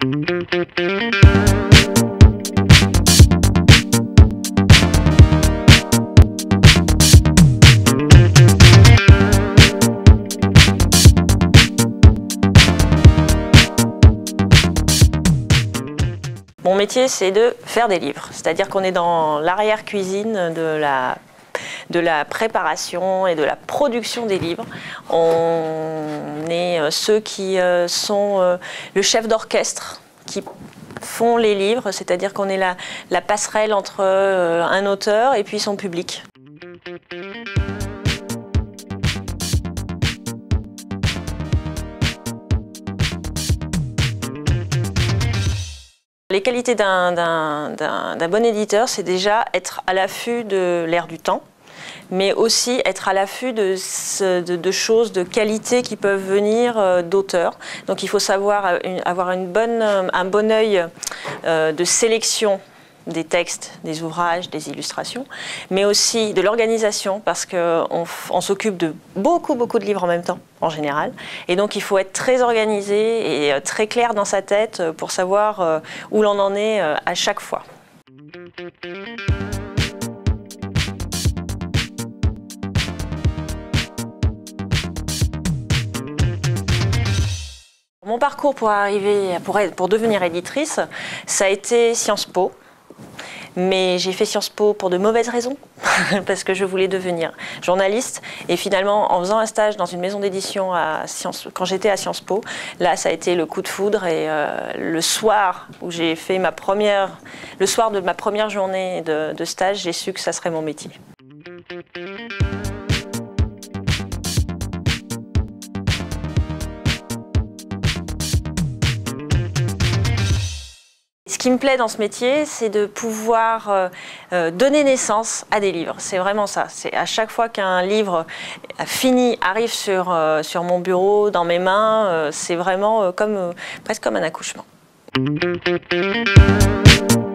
Mon métier, c'est de faire des livres, c'est-à-dire qu'on est dans l'arrière-cuisine de la préparation et de la production des livres. On est ceux qui sont le chef d'orchestre, qui font les livres, c'est-à-dire qu'on est la passerelle entre un auteur et puis son public. Les qualités d'un bon éditeur, c'est déjà être à l'affût de l'air du temps, mais aussi être à l'affût de choses de qualité qui peuvent venir d'auteurs. Donc il faut savoir avoir un bon œil de sélection des textes, des ouvrages, des illustrations, mais aussi de l'organisation, parce qu'on s'occupe de beaucoup de livres en même temps, en général. Et donc il faut être très organisé et très clair dans sa tête pour savoir où l'on en est à chaque fois. Mon parcours pour devenir éditrice, ça a été Sciences Po. Mais j'ai fait Sciences Po pour de mauvaises raisons, parce que je voulais devenir journaliste. Et finalement, en faisant un stage dans une maison d'édition quand j'étais à Sciences Po, là, ça a été le coup de foudre. Et le soir où j'ai fait le soir de ma première journée de stage, j'ai su que ça serait mon métier. Ce qui me plaît dans ce métier, c'est de pouvoir donner naissance à des livres. C'est vraiment ça. C'est à chaque fois qu'un livre fini arrive sur mon bureau, dans mes mains, c'est vraiment presque comme un accouchement.